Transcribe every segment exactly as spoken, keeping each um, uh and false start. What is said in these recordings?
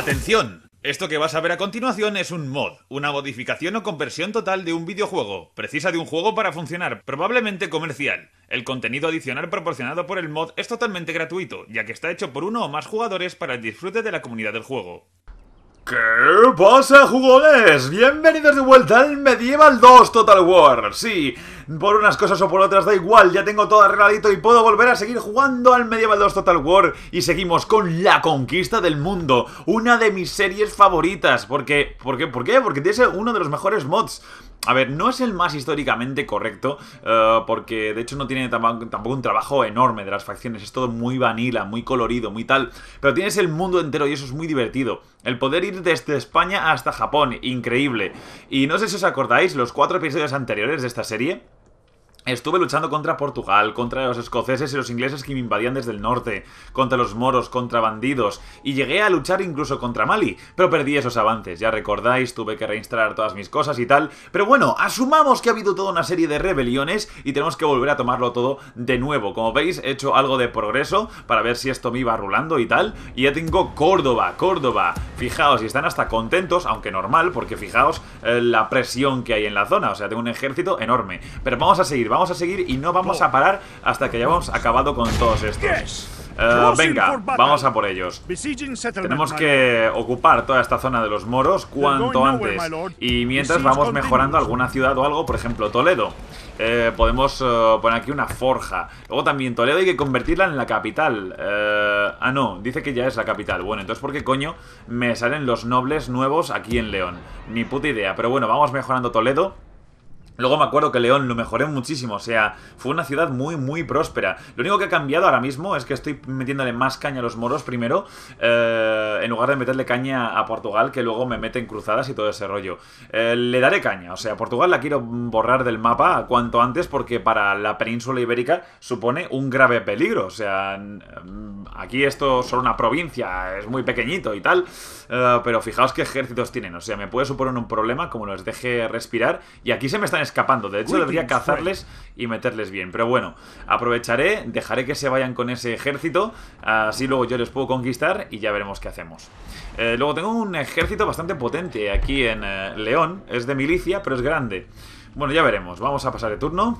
¡Atención! Esto que vas a ver a continuación es un mod, una modificación o conversión total de un videojuego. Precisa de un juego para funcionar, probablemente comercial. El contenido adicional proporcionado por el mod es totalmente gratuito, ya que está hecho por uno o más jugadores para el disfrute de la comunidad del juego. ¿Qué pasa, jugones? Bienvenidos de vuelta al Medieval dos Total War. Sí, por unas cosas o por otras da igual, ya tengo todo arregladito y puedo volver a seguir jugando al Medieval dos Total War. Y seguimos con la conquista del mundo, una de mis series favoritas. Porque, ¿por qué? ¿Por qué? Porque tiene uno de los mejores mods. A ver, no es el más históricamente correcto, uh, porque de hecho no tiene tampoco un trabajo enorme de las facciones, es todo muy vanilla, muy colorido, muy tal, pero tienes el mundo entero y eso es muy divertido. El poder ir desde España hasta Japón, increíble. Y no sé si os acordáis, los cuatro episodios anteriores de esta serie estuve luchando contra Portugal, contra los escoceses y los ingleses que me invadían desde el norte, contra los moros, contra bandidos, y llegué a luchar incluso contra Mali, pero perdí esos avances, ya recordáis, tuve que reinstalar todas mis cosas y tal, pero bueno, asumamos que ha habido toda una serie de rebeliones y tenemos que volver a tomarlo todo de nuevo. Como veis, he hecho algo de progreso para ver si esto me iba rulando y tal, y ya tengo Córdoba, Córdoba, fijaos, y están hasta contentos, aunque normal, porque fijaos eh, la presión que hay en la zona, o sea, tengo un ejército enorme, pero vamos a seguir, vamos Vamos a seguir y no vamos a parar hasta que hayamos acabado con todos estos. Uh, venga, vamos a por ellos. Tenemos que ocupar toda esta zona de los moros cuanto antes. Y mientras vamos mejorando alguna ciudad o algo, por ejemplo Toledo. Eh, podemos uh, poner aquí una forja. Luego también Toledo hay que convertirla en la capital. eh, Ah no, dice que ya es la capital. Bueno, entonces ¿por qué coño me salen los nobles nuevos aquí en León? Ni puta idea, pero bueno, vamos mejorando Toledo. Luego me acuerdo que León lo mejoré muchísimo, o sea, fue una ciudad muy, muy próspera. Lo único que ha cambiado ahora mismo es que estoy metiéndole más caña a los moros primero, eh, en lugar de meterle caña a Portugal, que luego me meten cruzadas y todo ese rollo. Eh, le daré caña, o sea, Portugal la quiero borrar del mapa cuanto antes porque para la península ibérica supone un grave peligro. O sea, aquí esto es solo una provincia, es muy pequeñito y tal, eh, pero fijaos qué ejércitos tienen, o sea, me puede suponer un problema como los deje respirar y aquí se me están escapando. De hecho debería cazarles y meterles bien, pero bueno, aprovecharé, dejaré que se vayan con ese ejército, así luego yo les puedo conquistar y ya veremos qué hacemos. eh, Luego tengo un ejército bastante potente aquí en eh, León, es de milicia pero es grande. Bueno, ya veremos, vamos a pasar de turno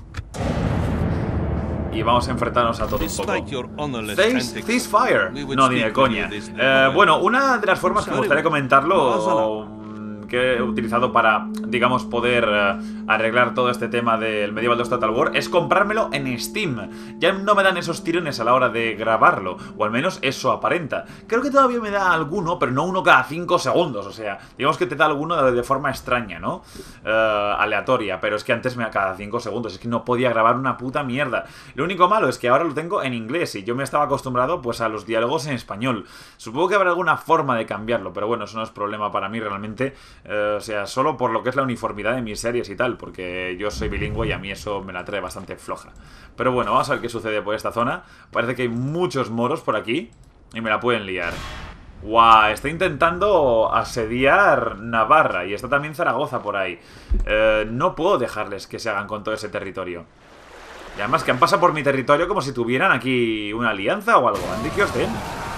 y vamos a enfrentarnos a todo un poco. Ceasefire. No, ni de coña. eh, Bueno, una de las formas que me gustaría comentarlo, que he utilizado para, digamos, poder uh, arreglar todo este tema del Medieval dos Total War, es comprármelo en Steam. Ya no me dan esos tirones a la hora de grabarlo, o al menos eso aparenta. Creo que todavía me da alguno, pero no uno cada cinco segundos, o sea, digamos que te da alguno de, de forma extraña, ¿no? Uh, aleatoria, pero es que antes me da cada cinco segundos, es que no podía grabar una puta mierda. Lo único malo es que ahora lo tengo en inglés y yo me estaba acostumbrado pues a los diálogos en español. Supongo que habrá alguna forma de cambiarlo, pero bueno, eso no es problema para mí realmente. Eh, o sea, solo por lo que es la uniformidad de mis series y tal, porque yo soy bilingüe y a mí eso me la trae bastante floja. Pero bueno, vamos a ver qué sucede por esta zona. Parece que hay muchos moros por aquí y me la pueden liar. ¡Guau! Está intentando asediar Navarra y está también Zaragoza por ahí. Eh, no puedo dejarles que se hagan con todo ese territorio. Y además que han pasado por mi territorio como si tuvieran aquí una alianza o algo. Andi que os den.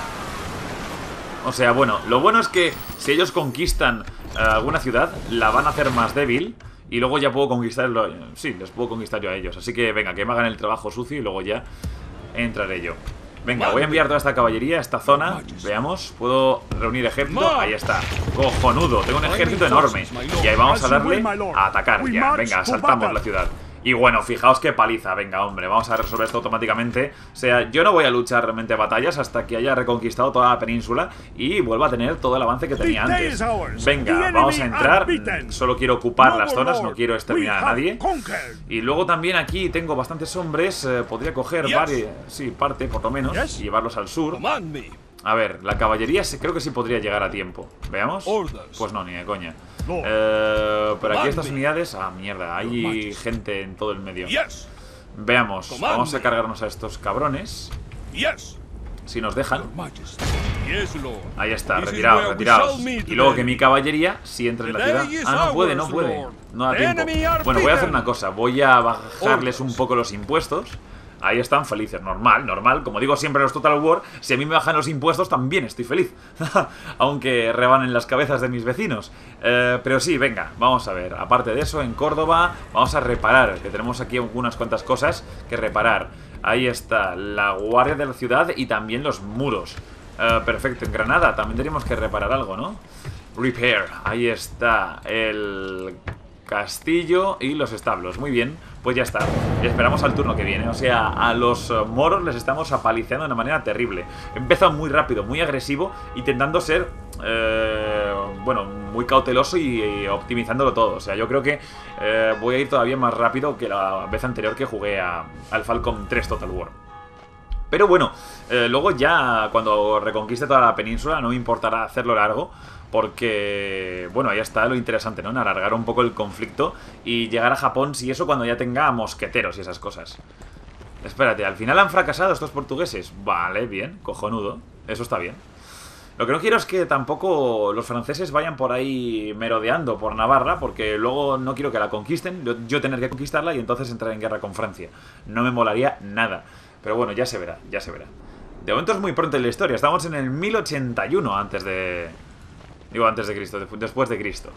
O sea, bueno, lo bueno es que si ellos conquistan uh, alguna ciudad, la van a hacer más débil y luego ya puedo conquistarlo. Sí, les puedo conquistar yo a ellos. Así que venga, que me hagan el trabajo sucio y luego ya entraré yo. Venga, voy a enviar toda esta caballería a esta zona. Veamos, puedo reunir ejército. Ahí está, cojonudo, tengo un ejército enorme. Y ahí vamos a darle a atacar ya. Venga, asaltamos la ciudad. Y bueno, fijaos qué paliza, venga hombre, vamos a resolver esto automáticamente. O sea, yo no voy a luchar realmente batallas hasta que haya reconquistado toda la península y vuelva a tener todo el avance que tenía antes. Venga, vamos a entrar, solo quiero ocupar las zonas, no quiero exterminar a nadie. Y luego también aquí tengo bastantes hombres, eh, podría coger varios, sí, parte por lo menos, y llevarlos al sur. A ver, la caballería creo que sí podría llegar a tiempo. ¿Veamos? Pues no, ni de coña. Eh, pero aquí estas unidades... Ah, mierda, hay gente en todo el medio. Veamos, vamos a cargarnos a estos cabrones. Si nos dejan. Ahí está, retirados, retirados. Y luego que mi caballería si entra en la ciudad. Ah, no puede, no puede. No da tiempo. Bueno, voy a hacer una cosa. Voy a bajarles un poco los impuestos. Ahí están felices, normal, normal. Como digo siempre en los Total War, si a mí me bajan los impuestos también estoy feliz. Aunque rebanen las cabezas de mis vecinos. eh, Pero sí, venga, vamos a ver. Aparte de eso, en Córdoba vamos a reparar, que tenemos aquí unas cuantas cosas que reparar. Ahí está la guardia de la ciudad y también los muros. uh, Perfecto, en Granada también tenemos que reparar algo, ¿no? Repair, ahí está el castillo y los establos, muy bien. Pues ya está, y esperamos al turno que viene. O sea, a los uh, moros les estamos apalizando de una manera terrible. Empieza muy rápido, muy agresivo, intentando ser, eh, bueno, muy cauteloso y, y optimizándolo todo. O sea, yo creo que eh, voy a ir todavía más rápido que la vez anterior que jugué a, al Falcon tres Total War. Pero bueno, eh, luego ya cuando reconquiste toda la península no me importará hacerlo largo. Porque, bueno, ahí está lo interesante, ¿no? En alargar un poco el conflicto y llegar a Japón, si eso, cuando ya tenga mosqueteros y esas cosas. Espérate, ¿al final han fracasado estos portugueses? Vale, bien, cojonudo. Eso está bien. Lo que no quiero es que tampoco los franceses vayan por ahí merodeando por Navarra, porque luego no quiero que la conquisten, yo, yo tener que conquistarla y entonces entrar en guerra con Francia. No me molaría nada. Pero bueno, ya se verá, ya se verá. De momento es muy pronto en la historia, estamos en el mil ochenta y uno antes de... Digo, antes de Cristo, después de Cristo.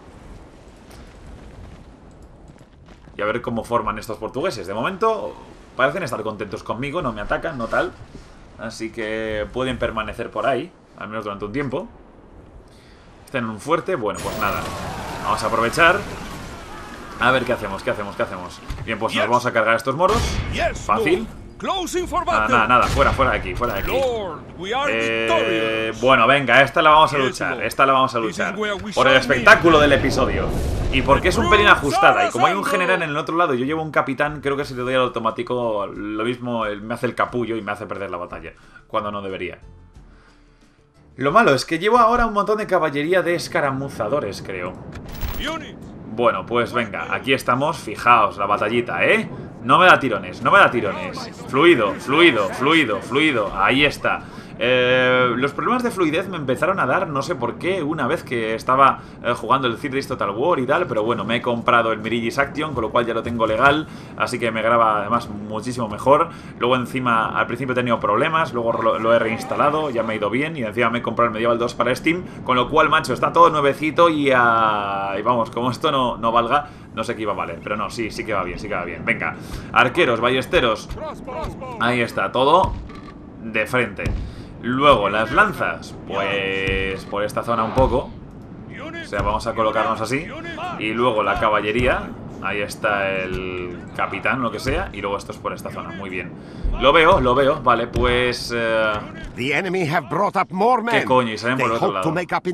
Y a ver cómo forman estos portugueses. De momento parecen estar contentos conmigo, no me atacan, no tal. Así que pueden permanecer por ahí, al menos durante un tiempo. Están en un fuerte, bueno, pues nada. Vamos a aprovechar. A ver qué hacemos, qué hacemos, qué hacemos. Bien, pues nos vamos a cargar a estos moros. Fácil. Nada, nada, nada, fuera, fuera de aquí, fuera de aquí. Eh, bueno, venga, esta la vamos a luchar. Esta la vamos a luchar por el espectáculo del episodio. Y porque es un pelín ajustada. Y como hay un general en el otro lado y yo llevo un capitán, creo que si le doy al automático, lo mismo me hace el capullo y me hace perder la batalla, cuando no debería. Lo malo es que llevo ahora un montón de caballería de escaramuzadores, creo. Bueno, pues venga, aquí estamos. Fijaos, la batallita, ¿eh? No me da tirones, no me da tirones. Fluido, fluido, fluido, fluido. Ahí está. Eh, los problemas de fluidez me empezaron a dar, no sé por qué, una vez que estaba eh, jugando el Third Total War y tal. Pero bueno, me he comprado el Mirigis Action, con lo cual ya lo tengo legal. Así que me graba además muchísimo mejor. Luego encima, al principio he tenido problemas, luego lo, lo he reinstalado, ya me ha ido bien. Y encima me he comprado el Medieval dos para Steam. Con lo cual, macho, está todo nuevecito y, uh, y vamos, como esto no, no valga, no sé qué iba a valer. Pero no, sí, sí que va bien, sí que va bien. Venga, arqueros, ballesteros. Ahí está, todo de frente. Luego, las lanzas, pues por esta zona un poco. O sea, vamos a colocarnos así. Y luego la caballería. Ahí está el capitán, lo que sea. Y luego esto es por esta zona, muy bien. Lo veo, lo veo, vale, pues... Uh... ¿Qué coño? Y salen por el otro lado.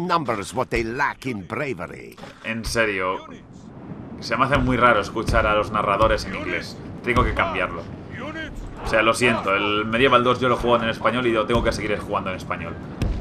En serio, se me hace muy raro escuchar a los narradores en inglés. Tengo que cambiarlo. O sea, lo siento, el Medieval dos yo lo juego en español y lo tengo que seguir jugando en español.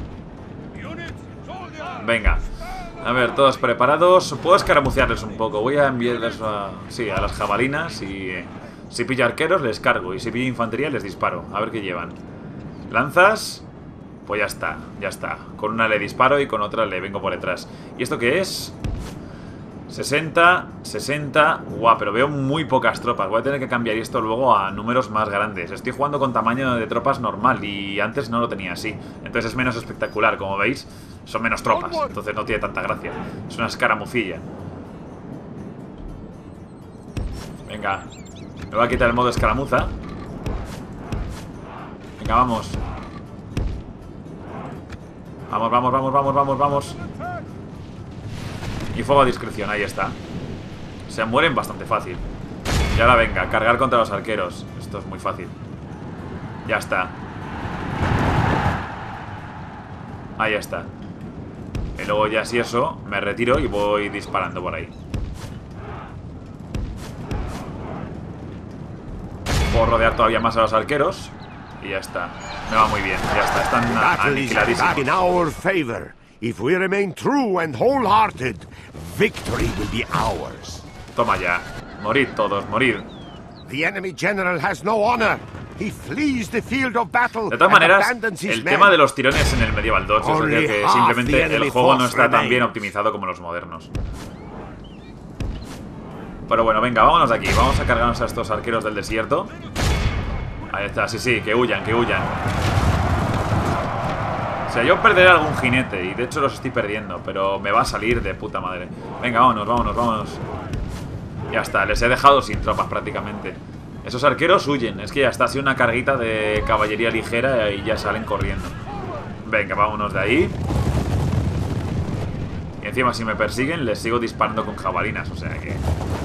Venga. A ver, todos preparados. Puedo escaramucearles un poco. Voy a enviarles a, sí, a las jabalinas y... Eh, si pillo arqueros les cargo y si pillo infantería les disparo. A ver qué llevan. Lanzas... Pues ya está, ya está. Con una le disparo y con otra le vengo por detrás. ¿Y esto qué es? sesenta, sesenta. Guau, pero veo muy pocas tropas. Voy a tener que cambiar esto luego a números más grandes. Estoy jugando con tamaño de tropas normal y antes no lo tenía así. Entonces es menos espectacular, como veis. Son menos tropas, entonces no tiene tanta gracia. Es una escaramucilla. Venga, me voy a quitar el modo escaramuza. Venga, vamos. Vamos, vamos, vamos, vamos, vamos, vamos. Y fuego a discreción, ahí está. Se mueren bastante fácil. Y ahora venga, cargar contra los arqueros. Esto es muy fácil. Ya está. Ahí está. Y luego ya si eso, me retiro y voy disparando por ahí. Puedo rodear todavía más a los arqueros. Y ya está. Me va muy bien, ya está, están aniquiladísimos. If we remain true and wholehearted, victory will be ours. Toma ya. Morid todos, morid. The enemy general has no honor. He flees the field of battle. De todas maneras, el tema de los tirones en el Medieval dos es decir, que simplemente el juego no está tan bien optimizado como los modernos. Pero bueno, venga, vámonos de aquí. Vamos a cargarnos a estos arqueros del desierto. Ahí está, sí, sí, que huyan, que huyan. O sea, yo perderé algún jinete y de hecho los estoy perdiendo, pero me va a salir de puta madre. Venga, vámonos, vámonos, vámonos. Ya está, les he dejado sin tropas prácticamente. Esos arqueros huyen, es que ya está, ha sido una carguita de caballería ligera y ya salen corriendo. Venga, vámonos de ahí. Y encima si me persiguen les sigo disparando con jabalinas, o sea que...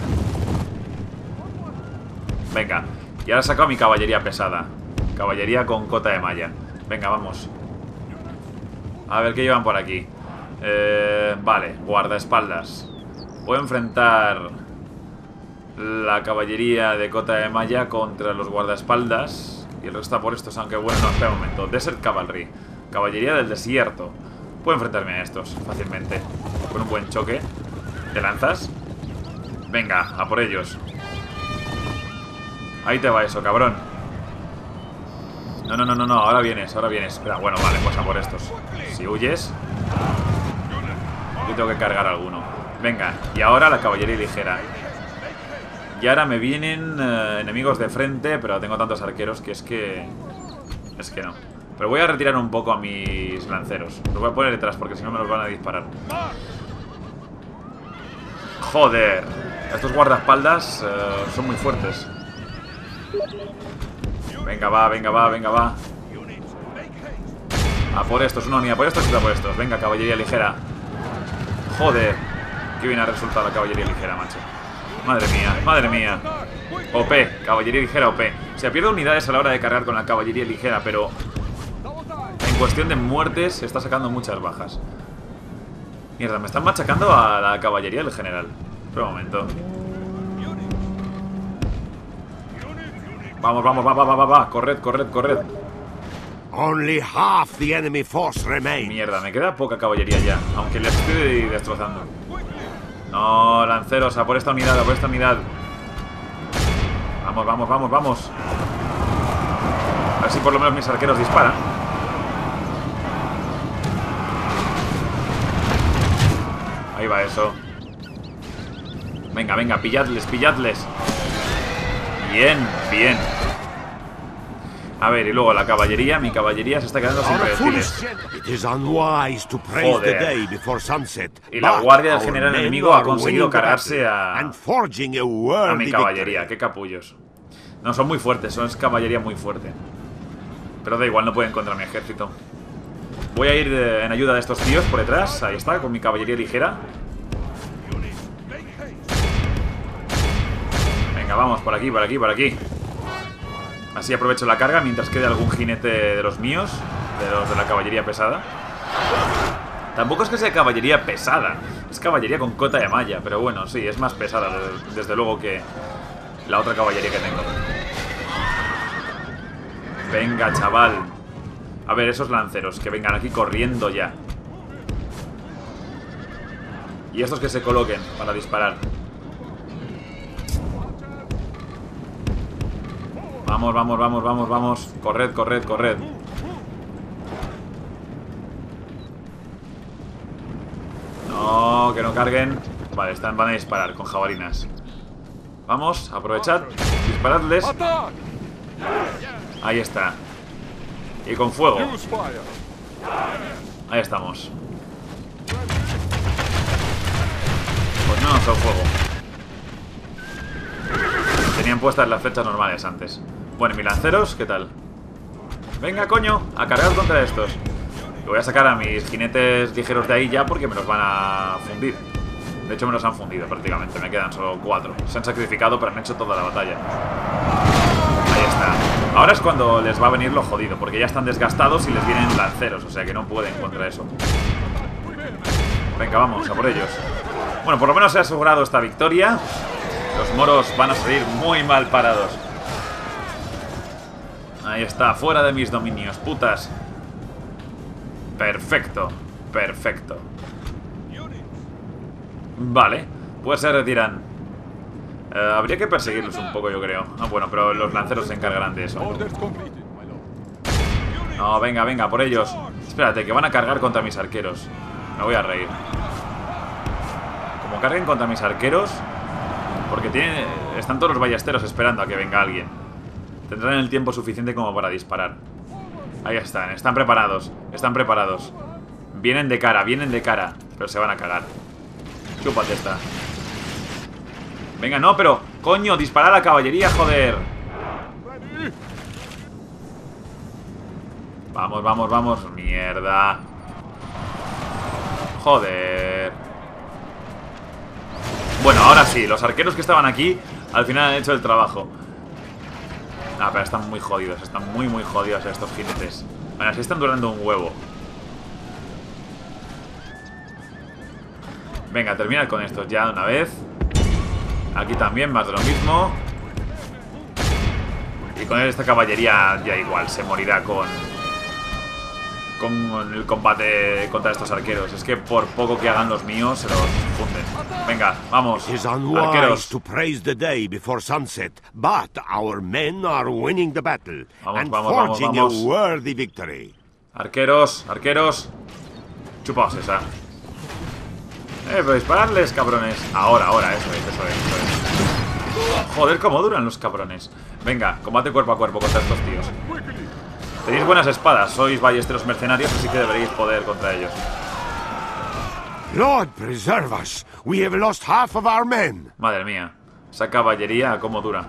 Venga, y ahora he sacado mi caballería pesada. Caballería con cota de malla. Venga, vamos. A ver qué llevan por aquí. eh, Vale, guardaespaldas. Puedo enfrentar la caballería de cota de malla contra los guardaespaldas. Y el resto está por estos, aunque bueno, no, espera un momento. Desert Cavalry, caballería del desierto. Puedo enfrentarme a estos fácilmente con un buen choque. ¿Te lanzas? Venga, a por ellos. Ahí te va eso, cabrón. No, no, no, no, no, ahora vienes, ahora vienes. Espera, bueno, vale, pues a por estos. Si huyes, yo tengo que cargar alguno. Venga, y ahora la caballería ligera. Y ahora me vienen eh, enemigos de frente, pero tengo tantos arqueros que es que... Es que no. Pero voy a retirar un poco a mis lanceros. Los voy a poner detrás porque si no me los van a disparar. Joder. Estos guardaespaldas eh, son muy fuertes. Venga, va, venga, va, venga, va. A por estos, una unidad por estos y otra por estos. Venga, caballería ligera. Joder. Qué bien ha resultado la caballería ligera, macho. Madre mía, madre mía. O P, caballería ligera O P. O sea, pierdo unidades a la hora de cargar con la caballería ligera, pero en cuestión de muertes se está sacando muchas bajas. Mierda, me están machacando a la caballería del general. Espera un momento. Vamos, vamos, va, va, va, va, va. Corred, corred, corred. Only half the enemy force remains. Mierda, me queda poca caballería ya, aunque les estoy destrozando. No, lanceros, a por esta unidad, a por esta unidad. Vamos, vamos, vamos, vamos. A ver si por lo menos mis arqueros disparan. Ahí va eso. Venga, venga, pilladles, pilladles. Bien, bien. A ver, y luego la caballería. Mi caballería se está quedando sin proyectiles. Joder. Y la guardia del general enemigo ha conseguido cargarse a, a mi caballería. Qué capullos. No, son muy fuertes, son caballería muy fuerte. Pero da igual, no pueden contra mi ejército. Voy a ir de, en ayuda de estos tíos por detrás. Ahí está, con mi caballería ligera. Venga, vamos, por aquí, por aquí, por aquí. Así aprovecho la carga mientras quede algún jinete de los míos, de los de la caballería pesada. Tampoco es que sea caballería pesada, es caballería con cota de malla, pero bueno, sí, es más pesada, desde luego, que la otra caballería que tengo. Venga, chaval. A ver, esos lanceros, que vengan aquí corriendo ya. Y estos que se coloquen para disparar. Vamos, vamos, vamos, vamos, vamos. Corred, corred, corred. No, que no carguen. Vale, están, van a disparar con jabalinas. Vamos, aprovechad. Disparadles. Ahí está. Y con fuego. Ahí estamos. Pues no, son fuego. Tenían puestas las flechas normales antes. Bueno, ¿y mis lanceros? ¿Qué tal? Venga, coño, a cargar contra estos. Y voy a sacar a mis jinetes ligeros de ahí ya porque me los van a fundir. De hecho me los han fundido prácticamente. Me quedan solo cuatro. Se han sacrificado pero han hecho toda la batalla. Ahí está. Ahora es cuando les va a venir lo jodido, porque ya están desgastados y les vienen lanceros. O sea que no pueden contra eso. Venga, vamos, a por ellos. Bueno, por lo menos he asegurado esta victoria. Los moros van a salir muy mal parados. Ahí está, fuera de mis dominios, putas. Perfecto, perfecto. Vale, pues se retiran. eh, Habría que perseguirlos un poco, yo creo. Ah, bueno, pero los lanceros se encargarán de eso. No, venga, venga, por ellos. Espérate, que van a cargar contra mis arqueros. Me voy a reír. Como carguen contra mis arqueros, porque tienen, están todos los ballesteros esperando a que venga alguien. Tendrán el tiempo suficiente como para disparar. Ahí están, están preparados. Están preparados. Vienen de cara, vienen de cara. Pero se van a cagar. Chúpate esta. Venga, no, pero... Coño, dispara a la caballería, joder. Vamos, vamos, vamos. Mierda. Joder. Bueno, ahora sí, los arqueros que estaban aquí al final han hecho el trabajo. Ah, pero están muy jodidos. Están muy, muy jodidos estos jinetes. Bueno, así están durando un huevo. Venga, termina con estos ya de una vez. Aquí también, más de lo mismo. Y con esta caballería ya igual, se morirá con... Con el combate contra estos arqueros. Es que por poco que hagan los míos, se los funden. Venga, vamos, arqueros. To praise the day before sunset, but our men are winning the battle Vamos, and vamos, vamos, forging vamos. a worthy victory. Arqueros, arqueros. Chupaos esa. Eh, pero dispararles, cabrones. Ahora, ahora, eso es, eso es, eso es. Joder, cómo duran los cabrones. Venga, combate cuerpo a cuerpo contra estos tíos. Tenéis buenas espadas, sois ballesteros mercenarios, así que deberéis poder contra ellos. Lord preserve us, we have lost half of our men. Madre mía, esa caballería, cómo dura.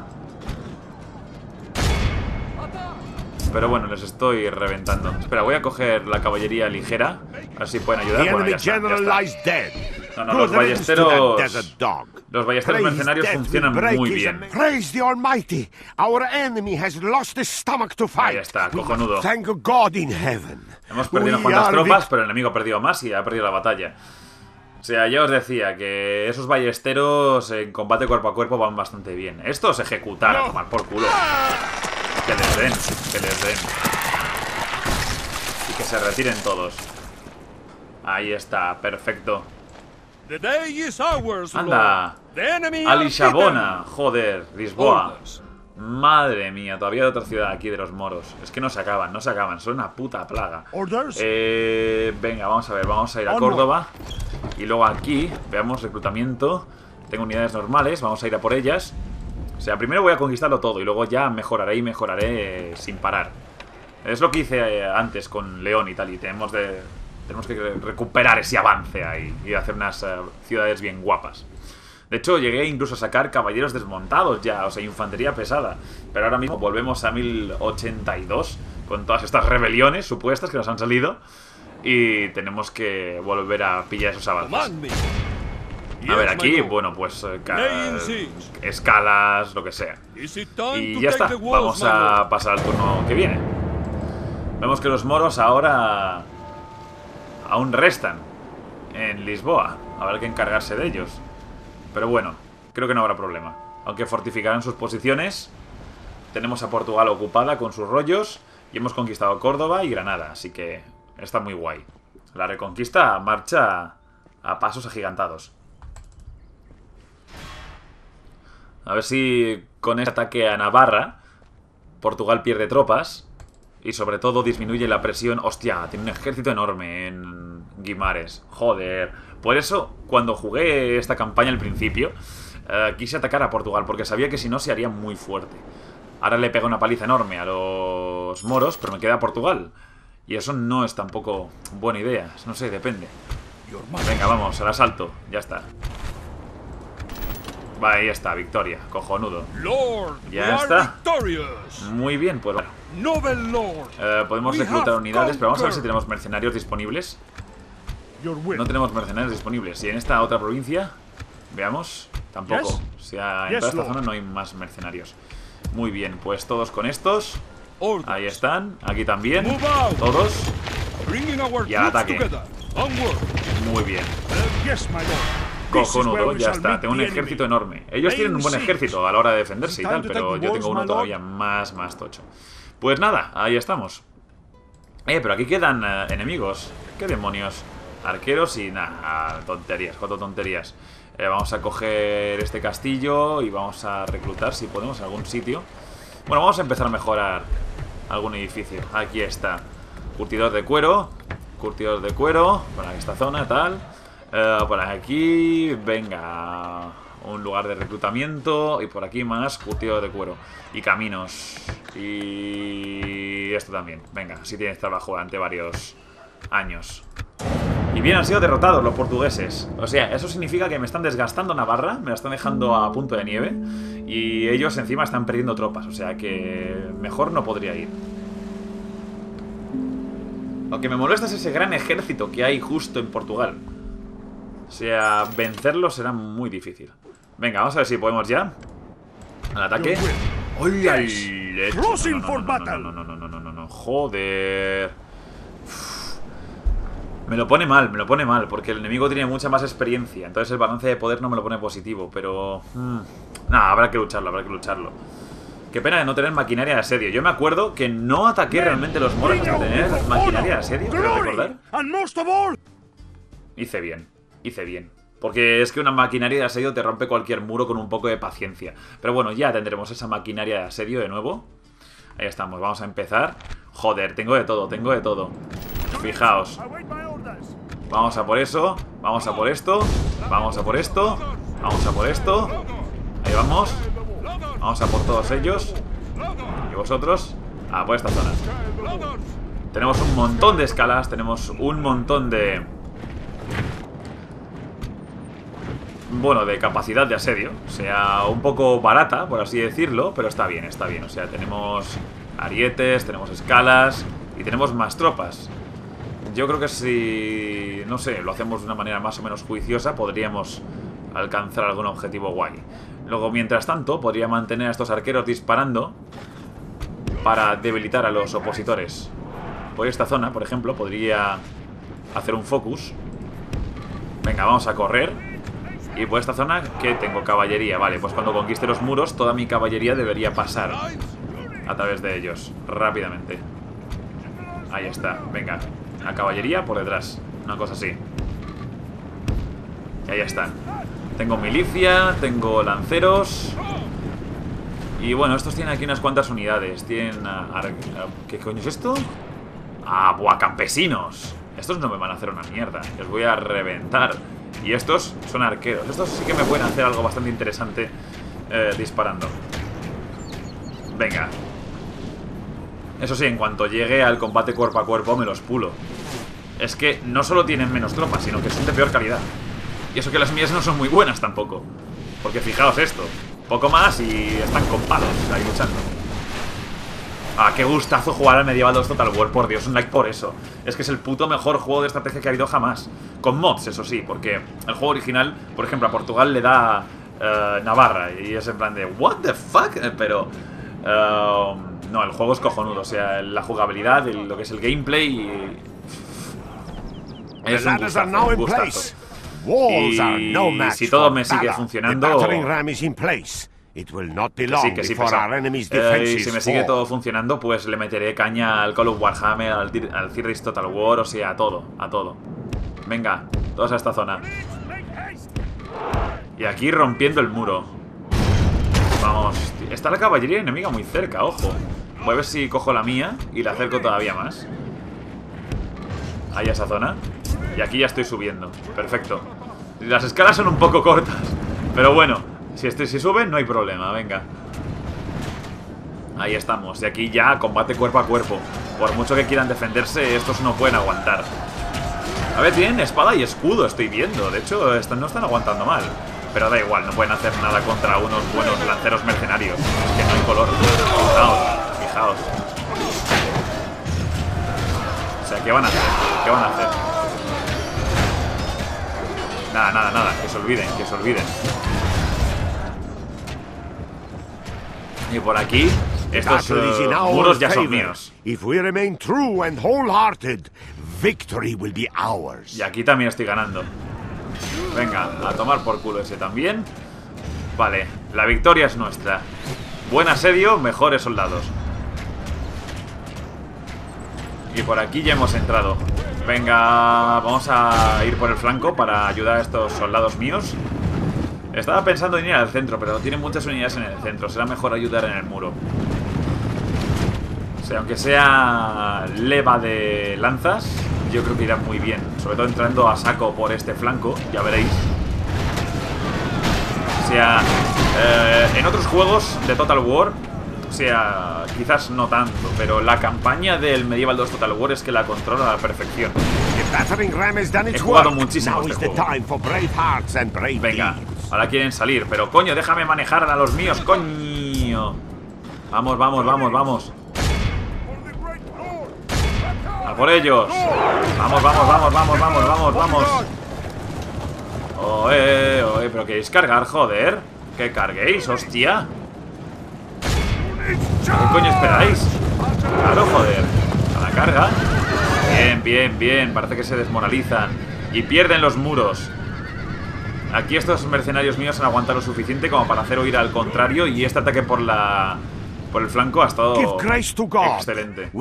Pero bueno, les estoy reventando. Espera, voy a coger la caballería ligera. A ver si pueden ayudar. The Bueno, enemy ya está, ya general está. lies dead. No, no, los Good riddance to that ballesteros... desert dog. Los ballesteros Praise mercenarios death funcionan will break muy his bien. am- Praise the Almighty. Our enemy has lost his stomach to fight. Ahí está, We cojonudo. Thank God in heaven. Hemos perdido unas We cuantas are tropas, vic- pero el enemigo ha perdido más y ha perdido la batalla. O sea, ya os decía que esos ballesteros en combate cuerpo a cuerpo van bastante bien. Estos ejecutar, a tomar por culo. Que les den, que les den. Y que se retiren todos. Ahí está, perfecto. The day is ours, Anda. Lord. The enemy are Alisabona, joder, Lisboa. Orders. Madre mía, todavía hay otra ciudad aquí de los moros. Es que no se acaban, no se acaban, son una puta plaga. Orders. Eh, venga, vamos a ver, vamos a ir a Onward. Córdoba. Y luego aquí, veamos reclutamiento. Tengo unidades normales, vamos a ir a por ellas. O sea, primero voy a conquistarlo todo y luego ya mejoraré y mejoraré eh, sin parar. Es lo que hice eh, antes con León y tal, y tenemos, de, tenemos que recuperar ese avance ahí y hacer unas eh, ciudades bien guapas. De hecho, llegué incluso a sacar caballeros desmontados ya, o sea, infantería pesada. Pero ahora mismo volvemos a mil ochenta y dos con todas estas rebeliones supuestas que nos han salido. Y tenemos que volver a pillar esos avances. Command me. A ver, Yes, aquí, my lord. bueno, pues eh, ca- Lay in siege. escalas, lo que sea. Is it time Y to ya take está, the walls, vamos my a lord? pasar al turno que viene. Vemos que los moros ahora aún restan en Lisboa. Habrá que encargarse de ellos. Pero bueno, creo que no habrá problema. Aunque fortificarán sus posiciones. Tenemos a Portugal ocupada con sus rollos. Y hemos conquistado Córdoba y Granada. Así que está muy guay. La reconquista marcha a pasos agigantados. A ver si con este ataque a Navarra Portugal pierde tropas. Y sobre todo disminuye la presión. Hostia, tiene un ejército enorme en Guimares. Joder. Por eso, cuando jugué esta campaña al principio, eh, quise atacar a Portugal, porque sabía que si no se haría muy fuerte. Ahora le pega una paliza enorme a los moros, pero me queda Portugal. Y eso no es tampoco buena idea. No sé, depende. Venga, vamos, al asalto. Ya está. Va, ahí está, victoria. Cojonudo. Lord, Ya we are está. victorious. Muy bien, pues bueno. Noble Lord. Eh, podemos We reclutar have unidades, pero vamos a ver si conquered. tenemos mercenarios disponibles. Your will. No tenemos mercenarios disponibles. Y en esta otra provincia, veamos, tampoco. Yes. O sea, en Yes, toda esta Lord. zona no hay más mercenarios. Muy bien, pues todos con estos. Orders. Ahí están, aquí también. Move out. Todos. Bringing our Y al troops ataque. together. Onward. Muy bien. Uh, yes, my lord. This is where Cojonudo, we ya shall está. meet Tengo un the ejército enemy. enorme. Ellos tienen un buen Main ejército a la hora de defenderse y Time tal, to pero take the yo walls, tengo my uno lord. todavía más, más tocho. Pues nada, ahí estamos. Eh, pero aquí quedan eh, enemigos. ¿Qué demonios? Arqueros y nada, tonterías, cuatro tonterías. Eh, vamos a coger este castillo y vamos a reclutar si podemos en algún sitio. Bueno, vamos a empezar a mejorar algún edificio. Aquí está. Curtidor de cuero. Curtidor de cuero. Por esta zona, tal. Eh, por aquí, venga, un lugar de reclutamiento. Y por aquí más curtidor de cuero. Y caminos. Y esto también. Venga, así tienes trabajo durante varios años. Y bien, han sido derrotados los portugueses. O sea, eso significa que me están desgastando Navarra, me la están dejando a punto de nieve, y ellos encima están perdiendo tropas. O sea que mejor no podría ir. Lo que me molesta es ese gran ejército que hay justo en Portugal. O sea, vencerlo será muy difícil. Venga, vamos a ver si podemos ya. Al ataque. ¡Hola! Crossing for battle. No, no, no, no, no, no, no, joder. Uf. Me lo pone mal, me lo pone mal, porque el enemigo tiene mucha más experiencia. Entonces el balance de poder no me lo pone positivo, pero... Hmm. Nada, habrá que lucharlo, habrá que lucharlo. Qué pena de no tener maquinaria de asedio. Yo me acuerdo que no ataqué realmente los moros hasta tener maquinaria de asedio, ¿quiero recordar? Hice bien, hice bien. Porque es que una maquinaria de asedio te rompe cualquier muro con un poco de paciencia. Pero bueno, ya tendremos esa maquinaria de asedio de nuevo. Ahí estamos, vamos a empezar. Joder, tengo de todo, tengo de todo. Fijaos. Vamos a por eso, vamos a por esto, vamos a por esto, vamos a por esto. Ahí vamos. Vamos a por todos ellos. Y vosotros, a por esta zona. Tenemos un montón de escalas, tenemos un montón de... Bueno, de capacidad de asedio. O sea, un poco barata, por así decirlo, pero está bien, está bien. O sea, tenemos arietes, tenemos escalas y tenemos más tropas. Yo creo que si, no sé, lo hacemos de una manera más o menos juiciosa, podríamos alcanzar algún objetivo guay. Luego, mientras tanto, podría mantener a estos arqueros disparando para debilitar a los opositores. Por esta zona, por ejemplo, podría hacer un focus. Venga, vamos a correr. Y por esta zona, ¿qué tengo? Caballería. Vale, pues cuando conquiste los muros, toda mi caballería debería pasar a través de ellos, rápidamente. Ahí está, venga. La caballería por detrás, una cosa así. Y ahí están. Tengo milicia, tengo lanceros. Y bueno, estos tienen aquí unas cuantas unidades. Tienen... ¿Qué coño es esto? Ah, buah, campesinos. Estos no me van a hacer una mierda. Les voy a reventar. Y estos son arqueros. Estos sí que me pueden hacer algo bastante interesante eh, disparando. Venga. Eso sí, en cuanto llegue al combate cuerpo a cuerpo me los pulo. Es que no solo tienen menos tropas, sino que son de peor calidad. Y eso que las mías no son muy buenas tampoco. Porque fijaos esto, poco más y están con palos ahí luchando. Ah, qué gustazo jugar al Medieval dos Total War, por Dios, un like por eso. Es que es el puto mejor juego de estrategia que ha habido jamás. Con mods, eso sí, porque el juego original, por ejemplo, a Portugal le da uh, Navarra. Y es en plan de, what the fuck? Pero... Uh, no, el juego es cojonudo. O sea, la jugabilidad, el, lo que es el gameplay... Es un gustazo, un gustazo. Y si todo me sigue funcionando... Que sí, que sí, pasa. Eh, y si me sigue todo funcionando, pues le meteré caña al Call of Warhammer, al, al Theories Total War, o sea, a todo, a todo. Venga, todos a esta zona. Y aquí rompiendo el muro. Vamos, está la caballería enemiga muy cerca, ojo. Voy a ver si cojo la mía y la acerco todavía más. Ahí a esa zona. Y aquí ya estoy subiendo, perfecto. Las escalas son un poco cortas, pero bueno. Si este si sube, no hay problema, venga. Ahí estamos, y aquí ya combate cuerpo a cuerpo. Por mucho que quieran defenderse, estos no pueden aguantar. A ver, tienen espada y escudo, estoy viendo. De hecho, están, no están aguantando mal. Pero da igual, no pueden hacer nada contra unos buenos lanceros mercenarios. Es que no hay color. Fijaos, fijaos. O sea, ¿qué van a hacer? ¿Qué van a hacer? Nada, nada, nada, que se olviden, que se olviden. Y por aquí, estos uh, muros ya son míos. Y aquí también estoy ganando. Venga, a tomar por culo ese también. Vale, la victoria es nuestra. Buen asedio, mejores soldados. Y por aquí ya hemos entrado. Venga, vamos a ir por el flanco para ayudar a estos soldados míos. Estaba pensando en ir al centro, pero tienen muchas unidades en el centro. Será mejor ayudar en el muro. O sea, aunque sea leva de lanzas, yo creo que irá muy bien. Sobre todo entrando a saco por este flanco, ya veréis. O sea, eh, en otros juegos de Total War O sea, quizás no tanto, pero la campaña del Medieval dos Total War es que la controla a la perfección. He jugado muchísimo este juego. Venga, ahora quieren salir, pero coño, déjame manejar a los míos, coño. Vamos, vamos, vamos, vamos. A por ellos. Vamos, vamos, vamos, vamos, vamos, vamos, vamos. Oe, oe, pero queréis cargar, joder. Que carguéis, hostia. ¿Qué coño esperáis? Claro, joder. A la carga. Bien, bien, bien. Parece que se desmoralizan y pierden los muros. Aquí estos mercenarios míos han aguantado lo suficiente como para hacer huir al contrario. Y este ataque por la... por el flanco ha estado excelente.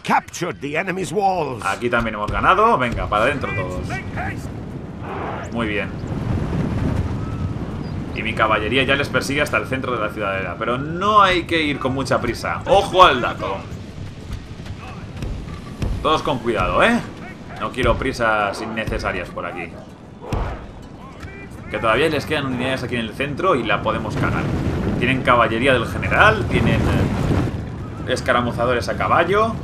Aquí también hemos ganado. Venga, para adentro todos. Muy bien. Y mi caballería ya les persigue hasta el centro de la ciudadela. Pero no hay que ir con mucha prisa. ¡Ojo al dato! Todos con cuidado, ¿eh? No quiero prisas innecesarias por aquí. Que todavía les quedan unidades aquí en el centro y la podemos cagar. Tienen caballería del general, tienen eh, escaramuzadores a caballo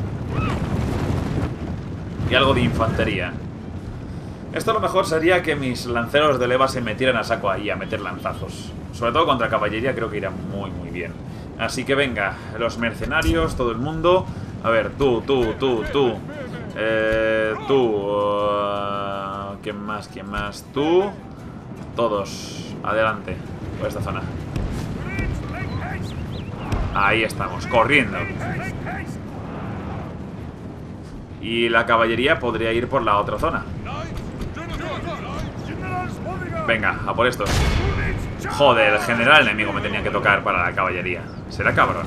y algo de infantería. Esto a lo mejor sería que mis lanceros de leva se metieran a saco ahí a meter lanzazos. Sobre todo contra caballería creo que irá muy muy bien. Así que venga, los mercenarios, todo el mundo. A ver, tú, tú, tú, tú. Eh, tú. Uh, ¿Quién más? ¿Quién más? Tú. Todos. Adelante. Por esta zona. Ahí estamos, corriendo. Y la caballería podría ir por la otra zona. Venga, a por estos. Joder, el general enemigo me tenía que tocar para la caballería. Será cabrón.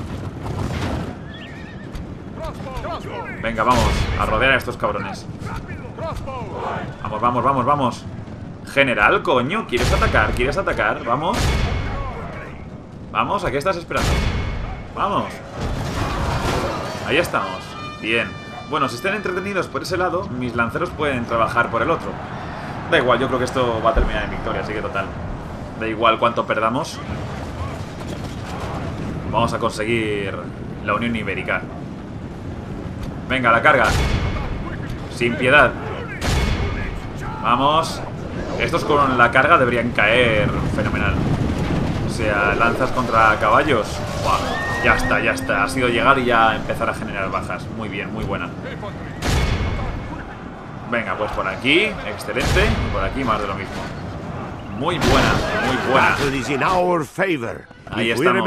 Venga, vamos, a rodear a estos cabrones. Vamos, vamos, vamos, vamos. General, coño, ¿quieres atacar? ¿Quieres atacar? Vamos. Vamos, ¿a qué estás esperando? Vamos. Ahí estamos. Bien. Bueno, si estén entretenidos por ese lado, mis lanceros pueden trabajar por el otro. Da igual, yo creo que esto va a terminar en victoria, así que total. Da igual cuánto perdamos. Vamos a conseguir la Unión Ibérica. Venga, a la carga. Sin piedad. Vamos. Estos con la carga deberían caer fenomenal. O sea, lanzas contra caballos. Buah, ya está, ya está. Ha sido llegar y ya empezar a generar bajas. Muy bien, muy buena. Venga, pues por aquí, excelente. Y por aquí más de lo mismo. Muy buena, muy buena. Ahí estamos.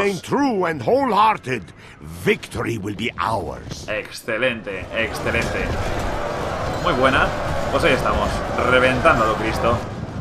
Excelente, excelente. Muy buena. Pues ahí estamos, reventándolo, Cristo.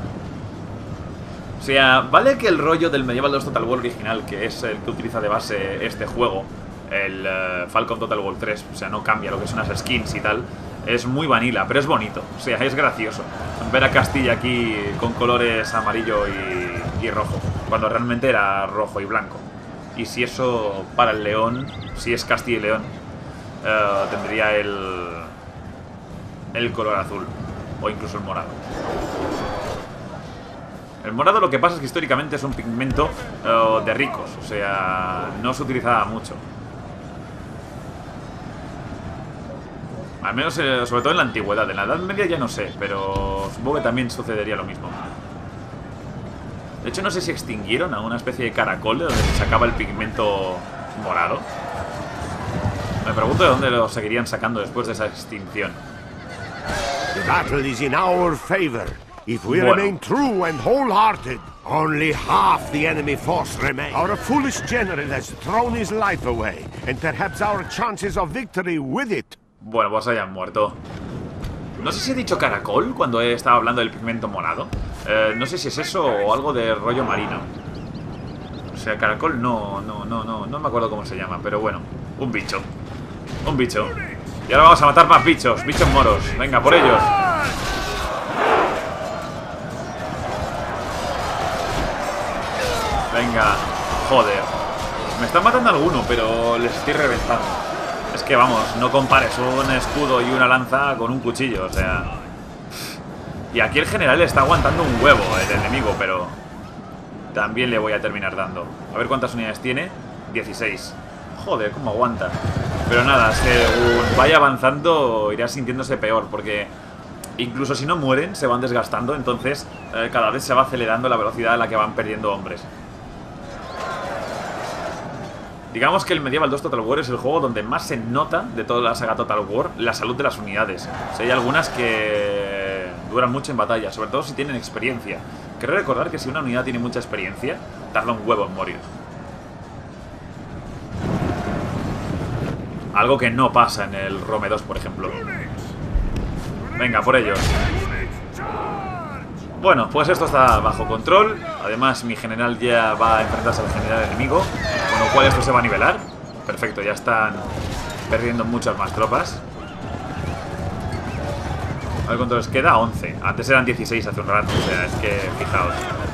O sea, vale que el rollo del Medieval dos Total War original, que es el que utiliza de base este juego, el uh, Falcon Total War tres, o sea, no cambia lo que son las skins y tal, es muy vanilla, pero es bonito, o sea, es gracioso ver a Castilla aquí con colores amarillo y, y rojo, cuando realmente era rojo y blanco. Y si eso para el León, si es Castilla y León, uh, tendría el, el color azul, o incluso el morado. El morado lo que pasa es que históricamente es un pigmento uh, de ricos, o sea, no se utilizaba mucho. Al menos, eh, sobre todo en la antigüedad. En la Edad Media ya no sé, pero supongo que también sucedería lo mismo. De hecho, no sé si extinguieron a una especie de caracol de donde se sacaba el pigmento morado. Me pregunto de dónde lo seguirían sacando después de esa extinción. The battle is in our favor. If we Bueno. remain true and wholehearted, only half the enemy force remains. Our foolish general has thrown his life away, and perhaps our chances of victory with it. Bueno, pues hayan muerto. No sé si he dicho caracol cuando he estado hablando del pigmento morado. Eh, no sé si es eso o algo de rollo marino. O sea, caracol no, no, no, no, no me acuerdo cómo se llama, pero bueno, un bicho. Un bicho. Y ahora vamos a matar más bichos, bichos moros. Venga, por ellos. Venga, joder. Me están matando alguno, pero les estoy reventando. Es que vamos, no compares un escudo y una lanza con un cuchillo, o sea... Y aquí el general le está aguantando un huevo, el enemigo, pero... También le voy a terminar dando. A ver cuántas unidades tiene. dieciséis. Joder, cómo aguanta. Pero nada, según vaya avanzando irá sintiéndose peor, porque incluso si no mueren, se van desgastando. Entonces eh, cada vez se va acelerando la velocidad a la que van perdiendo hombres. Digamos que el Medieval dos Total War es el juego donde más se nota de toda la saga Total War la salud de las unidades. O sea, hay algunas que duran mucho en batalla, sobre todo si tienen experiencia. Quiero recordar que si una unidad tiene mucha experiencia, tarda un huevo en morir. Algo que no pasa en el Rome dos, por ejemplo. Venga, por ellos. Bueno, pues esto está bajo control. Además, mi general ya va a enfrentarse al general enemigo, con lo cual esto se va a nivelar. Perfecto, ya están perdiendo muchas más tropas. El control les queda once. Antes eran dieciséis hace un rato, o sea, es que fijaos.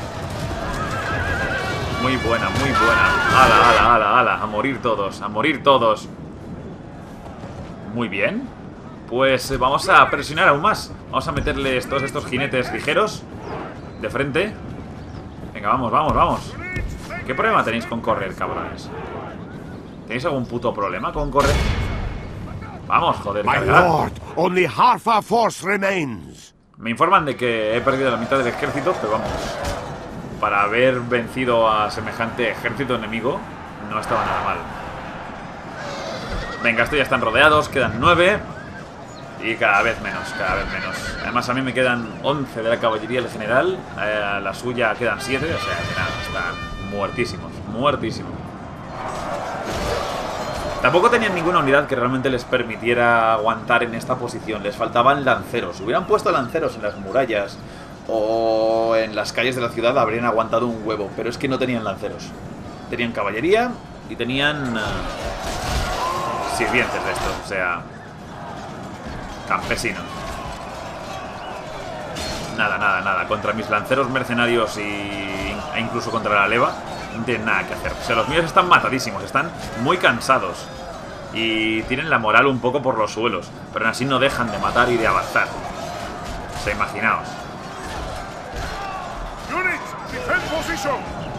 Muy buena, muy buena. Ala, ala, ala, ala. A morir todos, a morir todos. Muy bien. Pues vamos a presionar aún más. Vamos a meterles todos estos jinetes ligeros de frente. Venga, vamos, vamos, vamos. ¿Qué problema tenéis con correr, cabrones? ¿Tenéis algún puto problema con correr? Vamos, joder, My cargar. lord, only half our force remains. Me informan de que he perdido la mitad del ejército, pero vamos, para haber vencido a semejante ejército enemigo, no estaba nada mal. Venga, estos ya están rodeados, quedan nueve. Y cada vez menos, cada vez menos. Además a mí me quedan once de la caballería del general. eh, A la suya quedan siete. O sea que nada, están muertísimos. Muertísimos. Tampoco tenían ninguna unidad que realmente les permitiera aguantar en esta posición. Les faltaban lanceros. Si hubieran puesto lanceros en las murallas o en las calles de la ciudad, habrían aguantado un huevo. Pero es que no tenían lanceros. Tenían caballería y tenían uh, sirvientes de estos. O sea, campesinos. Nada, nada, nada. Contra mis lanceros mercenarios y, e incluso contra la leva no tienen nada que hacer. O sea, los míos están matadísimos. Están muy cansados. Y tienen la moral un poco por los suelos. Pero aún así no dejan de matar y de avanzar. O sea, imaginaos. Units, defend position.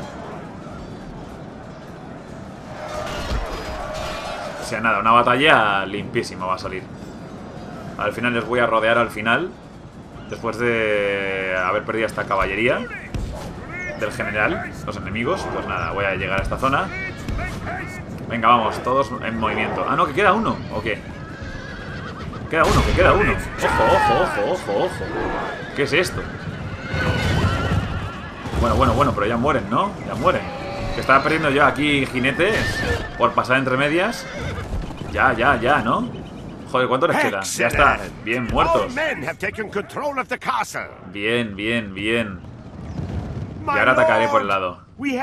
O sea, nada, una batalla limpísima va a salir. Al final les voy a rodear al final. Después de haber perdido esta caballería del general, los enemigos. Pues nada, voy a llegar a esta zona. Venga, vamos, todos en movimiento. Ah, no, que queda uno, ¿o qué? Queda uno, que queda uno. Ojo, ojo, ojo, ojo, ojo. ¿Qué es esto? Bueno, bueno, bueno, pero ya mueren, ¿no? Ya mueren. Que estaba perdiendo yo aquí jinetes por pasar entre medias. Ya, ya, ya, ¿no? Joder, ¿cuánto les queda? Ya está, bien, muertos. Bien, bien, bien. Y ahora atacaré por el lado.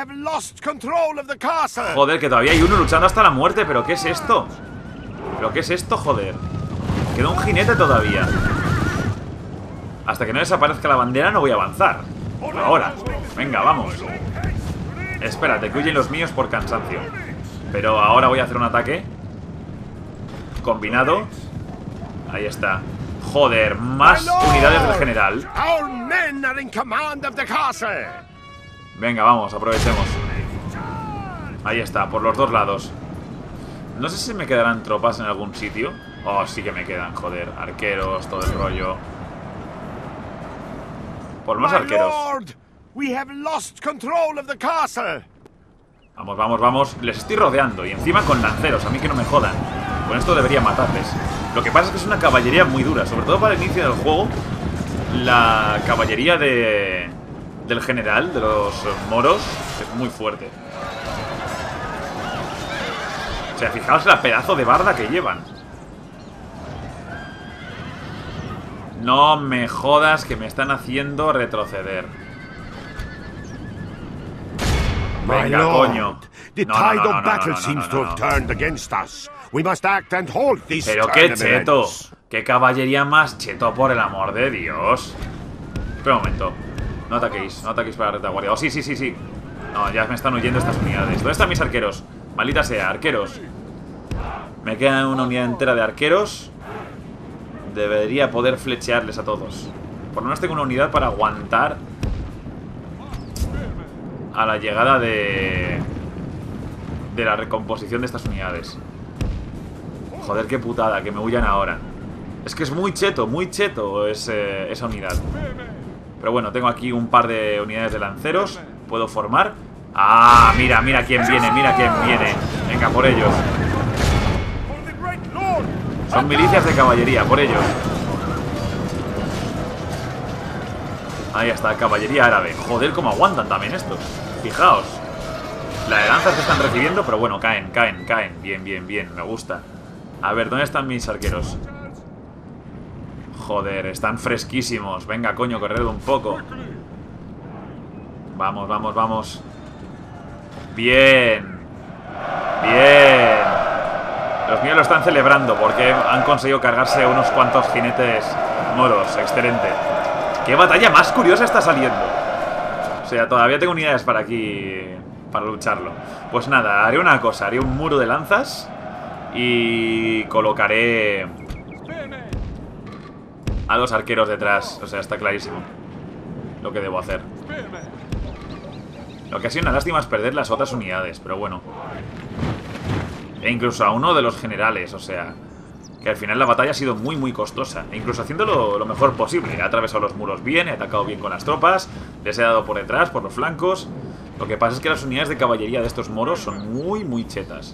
Joder, que todavía hay uno luchando hasta la muerte. ¿Pero qué es esto? ¿Pero qué es esto, joder? Queda un jinete todavía. Hasta que no desaparezca la bandera no voy a avanzar. Ahora, venga, vamos. Espérate, que huyen los míos por cansancio. Pero ahora voy a hacer un ataque combinado. Ahí está. Joder, más unidades del general. Venga, vamos, aprovechemos. Ahí está, por los dos lados. No sé si me quedarán tropas en algún sitio. Oh, sí que me quedan, joder. Arqueros, todo el rollo. Por más arqueros. Vamos, vamos, vamos. Les estoy rodeando y encima con lanceros. A mí que no me jodan. Con esto debería matarles. Lo que pasa es que es una caballería muy dura. Sobre todo para el inicio del juego. La caballería de... del general, de los moros, es muy fuerte. O sea, fijaos la pedazo de barda que llevan. No me jodas que me están haciendo retroceder. Venga, coño. Pero qué cheto. Qué caballería más cheto, por el amor de Dios. Espera un momento. No ataquéis, no ataquéis para la retaguardia. Oh, sí, sí, sí, sí. No, ya me están huyendo estas unidades. ¿Dónde están mis arqueros? Maldita sea, arqueros. Me queda una unidad entera de arqueros. Debería poder flechearles a todos. Por lo menos tengo una unidad para aguantar a la llegada de... de la recomposición de estas unidades. Joder, qué putada, que me huyan ahora. Es que es muy cheto, muy cheto ese, esa unidad. Pero bueno, tengo aquí un par de unidades de lanceros. Puedo formar. Ah, mira, mira quién viene, mira quién viene. Venga, por ellos. Son milicias de caballería, por ellos. Ahí está, caballería árabe. Joder, cómo aguantan también estos. Fijaos. La de lanzas que están recibiendo, pero bueno, caen, caen, caen. Bien, bien, bien, me gusta. A ver, ¿dónde están mis arqueros? Joder, están fresquísimos. Venga, coño, corred un poco. Vamos, vamos, vamos. Bien. Bien. Los míos lo están celebrando porque han conseguido cargarse unos cuantos jinetes moros. Excelente. Qué batalla más curiosa está saliendo. O sea, todavía tengo unidades para aquí, para lucharlo. Pues nada, haré una cosa. Haré un muro de lanzas y colocaré a los arqueros detrás. O sea, está clarísimo lo que debo hacer. Lo que ha sido una lástima es perder las otras unidades, pero bueno. E incluso a uno de los generales, o sea, que al final la batalla ha sido muy muy costosa. E incluso haciéndolo lo mejor posible. He atravesado los muros bien, he atacado bien con las tropas, les he dado por detrás, por los flancos. Lo que pasa es que las unidades de caballería de estos moros son muy muy chetas.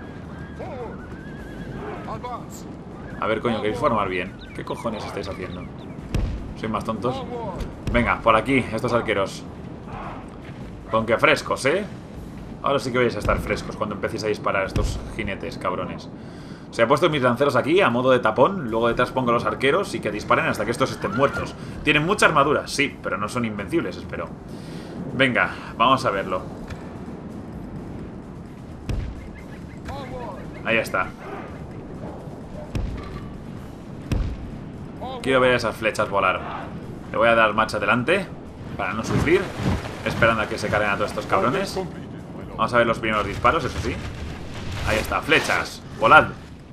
A ver, coño, queréis formar bien. ¿Qué cojones estáis haciendo? ¿Sois más tontos? Venga, por aquí, estos arqueros. Con que frescos, ¿eh? Ahora sí que vais a estar frescos cuando empecéis a disparar a estos jinetes, cabrones. O sea, he puesto mis lanceros aquí a modo de tapón. Luego detrás pongo a los arqueros y que disparen hasta que estos estén muertos. Tienen mucha armadura, sí, pero no son invencibles, espero. Venga, vamos a verlo. Ahí está. Quiero ver esas flechas volar. Le voy a dar marcha adelante para no sufrir, esperando a que se carguen a todos estos cabrones. Vamos a ver los primeros disparos, eso sí. Ahí está, flechas, volad.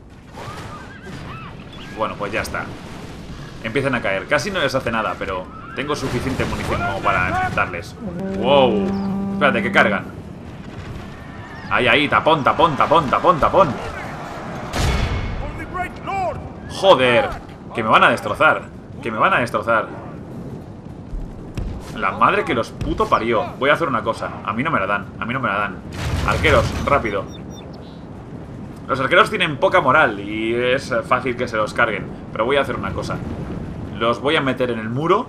Bueno, pues ya está. Empiezan a caer, casi no les hace nada, pero tengo suficiente munición como para darles. Wow, espérate, que cargan. Ahí, ahí, tapón, tapón, tapón, tapón, tapón. Joder, que me van a destrozar. Que me van a destrozar. La madre que los puto parió. Voy a hacer una cosa. A mí no me la dan. A mí no me la dan. Arqueros, rápido. Los arqueros tienen poca moral y es fácil que se los carguen. Pero voy a hacer una cosa. Los voy a meter en el muro.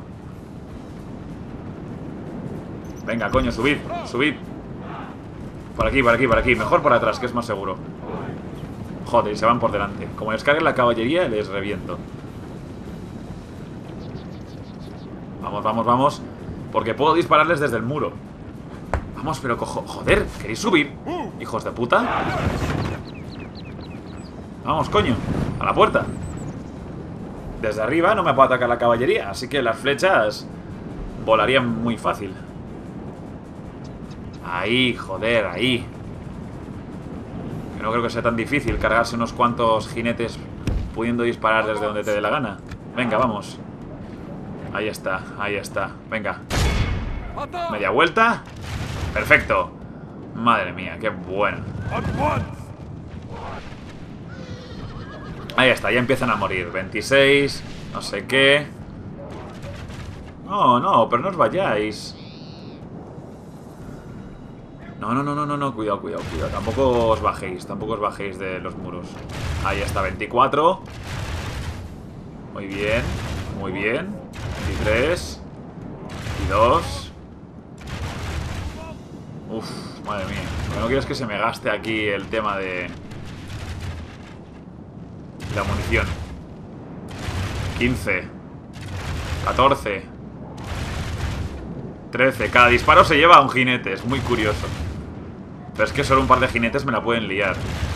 Venga, coño, subid. Subid. Por aquí, por aquí, por aquí. Mejor por atrás, que es más seguro. Joder, se van por delante. Como les carguen la caballería, les reviento. Vamos, vamos, vamos. Porque puedo dispararles desde el muro. Vamos, pero cojo... Joder, ¿queréis subir? Hijos de puta. Vamos, coño. A la puerta. Desde arriba no me puede atacar la caballería, así que las flechas volarían muy fácil. Ahí, joder, ahí. No creo que sea tan difícil cargarse unos cuantos jinetes pudiendo disparar desde donde te dé la gana. Venga, vamos. Ahí está, ahí está. Venga. Media vuelta. Perfecto. Madre mía, qué bueno. Ahí está, ya empiezan a morir. veintiséis, no sé qué. No, no, pero no os vayáis. No, no, no, no, no, no, cuidado, cuidado, cuidado. Tampoco os bajéis, tampoco os bajéis de los muros. Ahí está, veinticuatro. Muy bien, muy bien. veintitrés. veintidós. Uf, madre mía. Lo que no quiero es que se me gaste aquí el tema de la munición. quince. catorce. trece. Cada disparo se lleva a un jinete. Es muy curioso. Pero es que solo un par de jinetes me la pueden liar.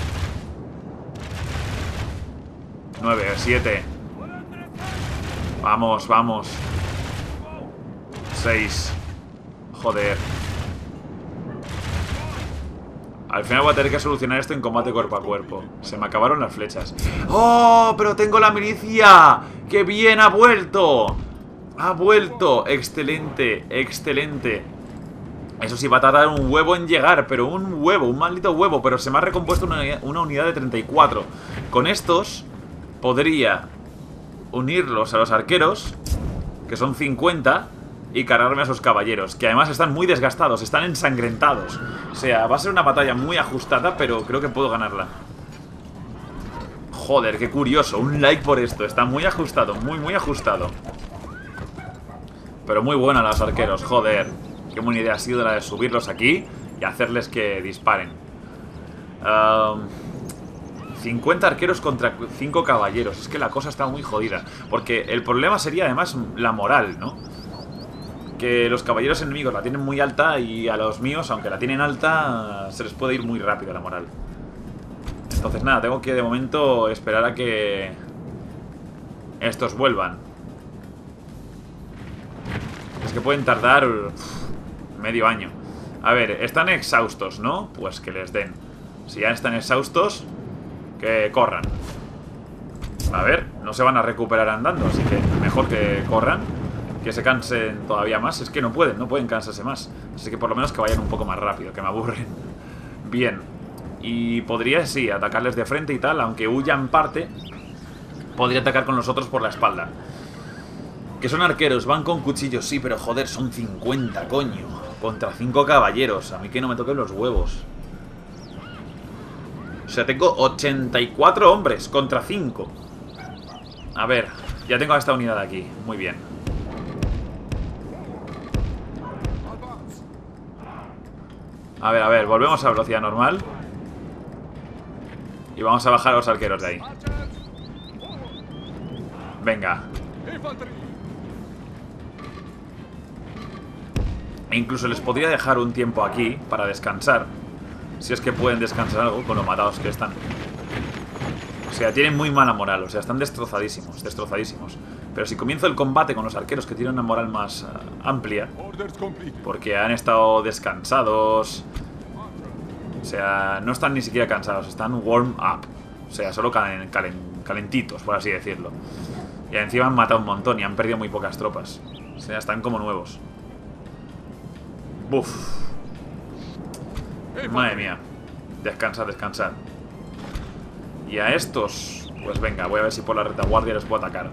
nueve, siete. Vamos, vamos. seis. Joder. Al final voy a tener que solucionar esto en combate cuerpo a cuerpo. Se me acabaron las flechas. ¡Oh! ¡Pero tengo la milicia! ¡Qué bien! ¡Ha vuelto! ¡Ha vuelto! ¡Excelente! ¡Excelente! Eso sí, va a tardar un huevo en llegar, pero un huevo, un maldito huevo. Pero se me ha recompuesto una, una unidad de treinta y cuatro. Con estos podría unirlos a los arqueros, que son cincuenta, y cargarme a esos caballeros, que además están muy desgastados, están ensangrentados. O sea, va a ser una batalla muy ajustada, pero creo que puedo ganarla. Joder, qué curioso, un like por esto. Está muy ajustado, muy, muy ajustado. Pero muy buena los arqueros, joder. Qué buena idea ha sido la de subirlos aquí y hacerles que disparen. um, cincuenta arqueros contra cinco caballeros. Es que la cosa está muy jodida. Porque el problema sería además la moral, ¿no? Que los caballeros enemigos la tienen muy alta y a los míos, aunque la tienen alta, se les puede ir muy rápido la moral. Entonces nada, tengo que de momento esperar a que estos vuelvan. Es que pueden tardar uff, medio año. A ver, están exhaustos, ¿no? Pues que les den. Si ya están exhaustos, que corran. A ver, no se van a recuperar andando, así que mejor que corran. Que se cansen todavía más. Es que no pueden, no pueden cansarse más. Así que por lo menos que vayan un poco más rápido, que me aburren. Bien. Y podría, sí, atacarles de frente y tal. Aunque huyan parte, podría atacar con los otros por la espalda. Que son arqueros, van con cuchillos, sí, pero joder, son cincuenta, coño. Contra cinco caballeros. A mí que no me toquen los huevos. O sea, tengo ochenta y cuatro hombres contra cinco. A ver, ya tengo esta unidad aquí. Muy bien. A ver, a ver, volvemos a velocidad normal. Y vamos a bajar a los arqueros de ahí. Venga. E incluso les podría dejar un tiempo aquí para descansar. Si es que pueden descansar algo con lo matados que están. O sea, tienen muy mala moral. O sea, están destrozadísimos, destrozadísimos. Pero si comienzo el combate con los arqueros que tienen una moral más uh, amplia, porque han estado descansados. O sea, no están ni siquiera cansados, están warm up. O sea, solo calen, calen, calentitos, por así decirlo. Y encima han matado un montón y han perdido muy pocas tropas. O sea, están como nuevos. Buf. Madre mía. Descansad, descansad. Y a estos, pues venga, voy a ver si por la retaguardia les puedo atacar.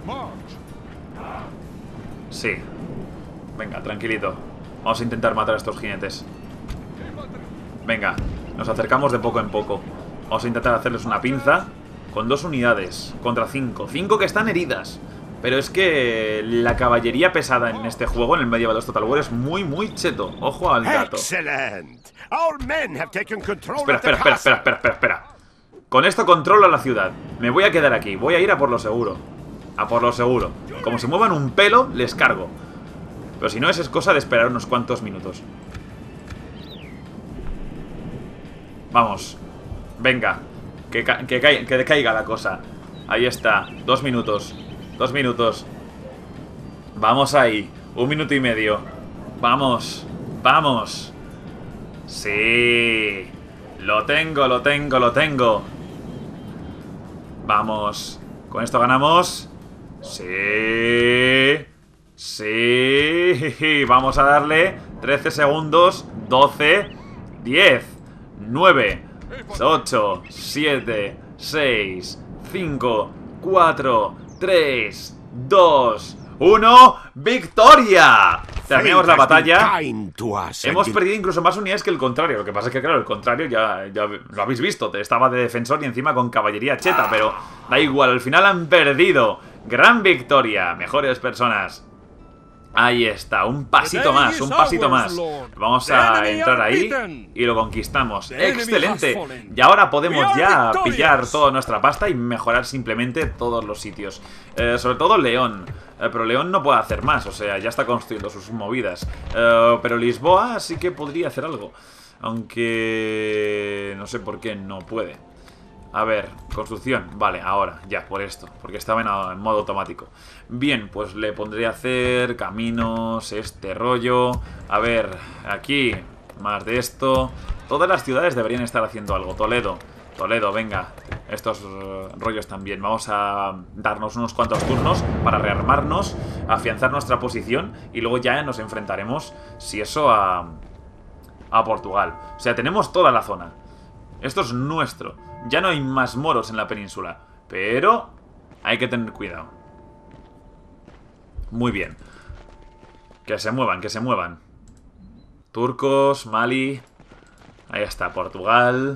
Sí. Venga, tranquilito. Vamos a intentar matar a estos jinetes. Venga, nos acercamos de poco en poco. Vamos a intentar hacerles una pinza con dos unidades contra cinco. Cinco que están heridas. Pero es que la caballería pesada en este juego, en el Medieval dos Total War, es muy, muy cheto. Ojo al gato. Espera, espera, espera, espera, espera, espera, espera. Con esto controlo la ciudad. Me voy a quedar aquí. Voy a ir a por lo seguro. A por lo seguro. Como se muevan un pelo, les cargo. Pero si no, es cosa de esperar unos cuantos minutos. Vamos. Venga. Que, ca que, ca que decaiga la cosa. Ahí está. Dos minutos. Dos minutos. Vamos ahí. Un minuto y medio. Vamos. Vamos. Sí. Lo tengo, lo tengo, lo tengo. Vamos. Con esto ganamos. Sí. Sí. Vamos a darle trece segundos. doce. diez. nueve. ocho. siete. seis. cinco. cuatro. tres. dos. uno. ¡Victoria! Terminamos la batalla. Hemos perdido incluso más unidades que el contrario. Lo que pasa es que, claro, el contrario ya, ya lo habéis visto. Estaba de defensor y encima con caballería cheta. Pero da igual, al final han perdido. Gran victoria. Mejores personas. Ahí está, un pasito más, un pasito más. Vamos a entrar ahí y lo conquistamos. ¡Excelente! Y ahora podemos ya pillar toda nuestra pasta y mejorar simplemente todos los sitios. Eh, sobre todo León. Eh, pero León no puede hacer más, o sea, ya está construyendo sus movidas. Eh, pero Lisboa sí que podría hacer algo. Aunque no sé por qué no puede. A ver, construcción, vale, ahora, ya, por esto, porque estaba en, en modo automático. Bien, pues le pondré a hacer caminos, este rollo. A ver, aquí, más de esto. Todas las ciudades deberían estar haciendo algo. Toledo, Toledo, venga, estos uh, rollos también. Vamos a darnos unos cuantos turnos para rearmarnos, afianzar nuestra posición y luego ya nos enfrentaremos, si eso, a... a Portugal. O sea, tenemos toda la zona. Esto es nuestro. Ya no hay más moros en la península. Pero hay que tener cuidado. Muy bien. Que se muevan, que se muevan. Turcos, Mali. Ahí está, Portugal.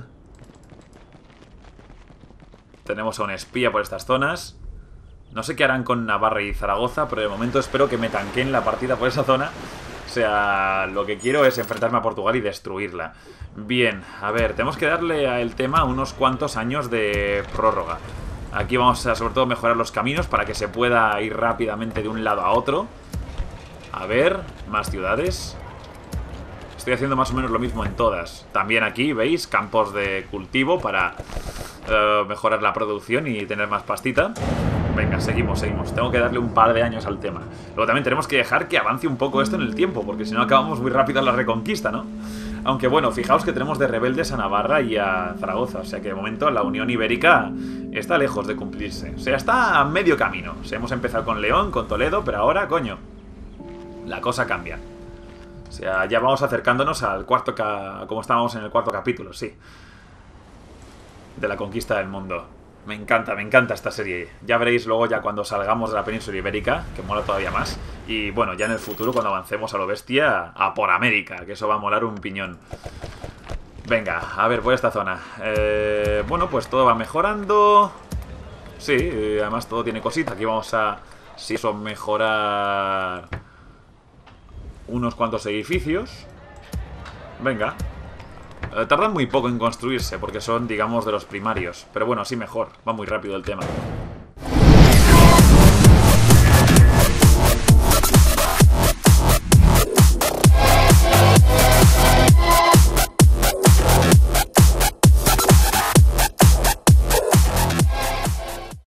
Tenemos a un espía por estas zonas. No sé qué harán con Navarra y Zaragoza, pero de momento espero que me tanqueen la partida por esa zona. O sea, lo que quiero es enfrentarme a Portugal y destruirla. Bien, a ver, tenemos que darle al tema unos cuantos años de prórroga. Aquí vamos a sobre todo mejorar los caminos para que se pueda ir rápidamente de un lado a otro. A ver, más ciudades. Estoy haciendo más o menos lo mismo en todas. También aquí, ¿veis? Campos de cultivo para uh, mejorar la producción y tener más pastita. Venga, seguimos, seguimos. Tengo que darle un par de años al tema. Luego también tenemos que dejar que avance un poco esto en el tiempo, porque si no acabamos muy rápido en la reconquista, ¿no? Aunque bueno, fijaos que tenemos de rebeldes a Navarra y a Zaragoza. O sea que de momento la Unión Ibérica está lejos de cumplirse. O sea, está a medio camino. O sea, hemos empezado con León, con Toledo, pero ahora, coño, la cosa cambia. O sea, ya vamos acercándonos al cuarto, ca... como estábamos en el cuarto capítulo, sí. De la conquista del mundo. Me encanta, me encanta esta serie. Ya veréis luego ya cuando salgamos de la península ibérica, que mola todavía más. Y bueno, ya en el futuro cuando avancemos a lo bestia, a por América, que eso va a molar un piñón. Venga, a ver, por esta zona. Eh, bueno, pues todo va mejorando. Sí, además todo tiene cositas. Aquí vamos a, si eso, mejorar unos cuantos edificios. Venga. Eh, tardan muy poco en construirse porque son, digamos, de los primarios. Pero bueno, sí mejor. Va muy rápido el tema.